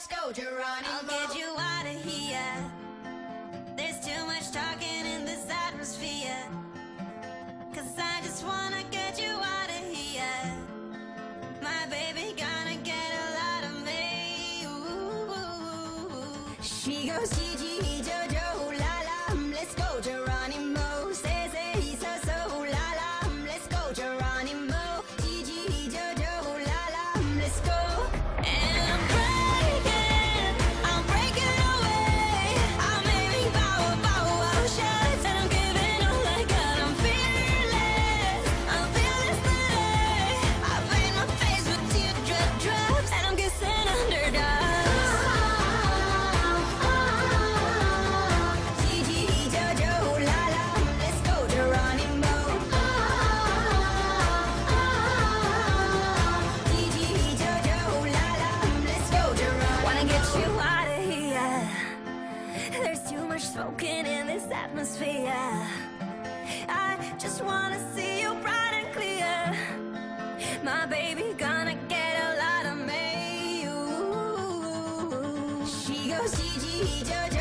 let's go, Geronimo. I'll get you out of here. There's too much talking in this atmosphere. 'Cause I just wanna get you out of here. My baby gonna get a lot of me. Ooh. She goes Gigi, Jojo, la la, let's go, Geronimo. Say, so, so, la la, let's go, Geronimo. Gigi, Jojo, la la, let's go. And I'm breaking away. I'm aiming power shots, and I'm giving all I got. I'm fearless today. I paint my face with teardrop drops, and I'm kissing underdogs. Gigi, Jojo, la la, let's go, Geronimo. Gigi, Jojo, la la, let's go, Geronimo. Wanna get you out of here. There's too much smoking in this atmosphere. I just wanna see you bright and clear. My baby gonna get a lot of me. Ooh. She goes Gigi, Jojo.